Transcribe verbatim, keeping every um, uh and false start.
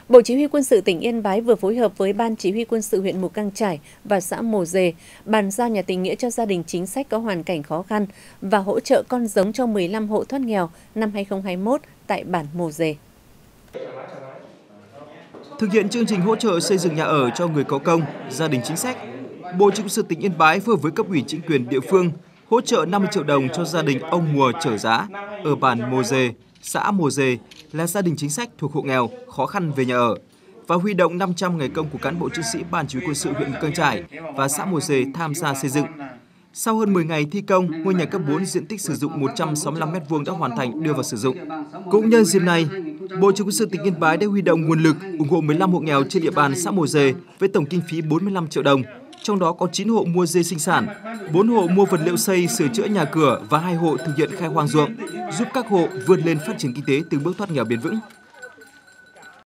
Bộ Chỉ huy Quân sự tỉnh Yên Bái vừa phối hợp với Ban Chỉ huy Quân sự huyện Mù Cang Chải và xã Mồ Dề bàn giao nhà tình nghĩa cho gia đình chính sách có hoàn cảnh khó khăn và hỗ trợ con giống cho mười lăm hộ thoát nghèo năm hai nghìn không trăm hai mươi mốt tại bản Mồ Dề. Thực hiện chương trình hỗ trợ xây dựng nhà ở cho người có công, gia đình chính sách, Bộ Chỉ huy Quân sự tỉnh Yên Bái phối hợp với cấp ủy chính quyền địa phương hỗ trợ năm mươi triệu đồng cho gia đình ông Mùa Trở Giá ở bản Mồ Dề, xã Mồ Dề là gia đình chính sách thuộc hộ nghèo khó khăn về nhà ở và huy động năm trăm ngày công của cán bộ chiến sĩ Ban Chỉ huy Quân sự huyện Mù Cang Chải và xã Mồ Dề tham gia xây dựng. Sau hơn mười ngày thi công, ngôi nhà cấp bốn diện tích sử dụng một trăm sáu mươi lăm mét vuông đã hoàn thành đưa vào sử dụng. Cũng nhân dịp này, Bộ Chỉ huy Quân sự tỉnh Yên Bái đã huy động nguồn lực ủng hộ mười lăm hộ nghèo trên địa bàn xã Mồ Dề với tổng kinh phí bốn mươi lăm triệu đồng. Trong đó có chín hộ mua dê sinh sản, bốn hộ mua vật liệu xây sửa chữa nhà cửa và hai hộ thực hiện khai hoang ruộng, giúp các hộ vươn lên phát triển kinh tế từng bước thoát nghèo bền vững.